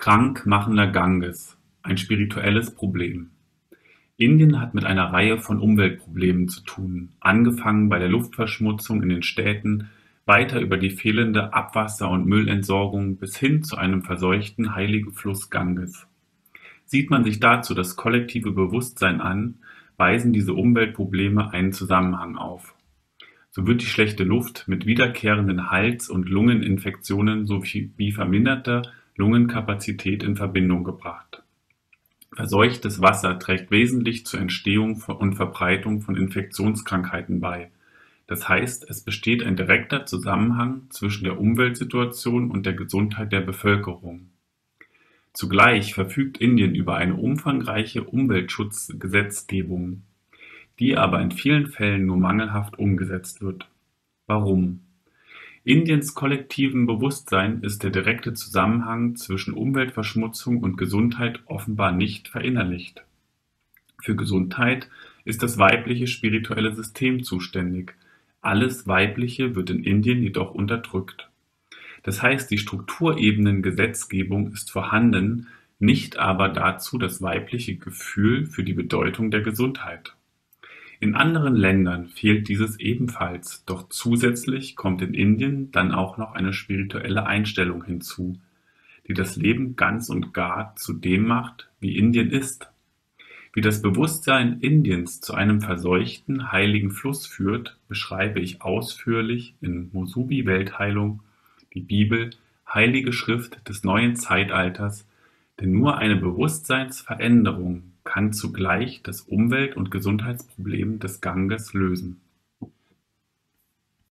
Krankmachender Ganges, ein spirituelles Problem. Indien hat mit einer Reihe von Umweltproblemen zu tun, angefangen bei der Luftverschmutzung in den Städten, weiter über die fehlende Abwasser- und Müllentsorgung bis hin zu einem verseuchten heiligen Fluss Ganges. Sieht man sich dazu das kollektive Bewusstsein an, weisen diese Umweltprobleme einen Zusammenhang auf. So wird die schlechte Luft mit wiederkehrenden Hals- und Lungeninfektionen sowie verminderter Lungenkapazität in Verbindung gebracht. Verseuchtes Wasser trägt wesentlich zur Entstehung und Verbreitung von Infektionskrankheiten bei. Das heißt, es besteht ein direkter Zusammenhang zwischen der Umweltsituation und der Gesundheit der Bevölkerung. Zugleich verfügt Indien über eine umfangreiche Umweltschutzgesetzgebung, die aber in vielen Fällen nur mangelhaft umgesetzt wird. Warum? Indiens kollektivem Bewusstsein ist der direkte Zusammenhang zwischen Umweltverschmutzung und Gesundheit offenbar nicht verinnerlicht. Für Gesundheit ist das weibliche spirituelle System zuständig. Alles Weibliche wird in Indien jedoch unterdrückt. Das heißt, die Strukturebenen-Gesetzgebung ist vorhanden, nicht aber dazu das weibliche Gefühl für die Bedeutung der Gesundheit. In anderen Ländern fehlt dieses ebenfalls, doch zusätzlich kommt in Indien dann auch noch eine spirituelle Einstellung hinzu, die das Leben ganz und gar zu dem macht, wie Indien ist. Wie das Bewusstsein Indiens zu einem verseuchten, heiligen Fluss führt, beschreibe ich ausführlich in Musubi Weltheilung, die Bibel, Heilige Schrift des neuen Zeitalters, denn nur eine Bewusstseinsveränderung kann zugleich das Umwelt- und Gesundheitsproblem des Ganges lösen.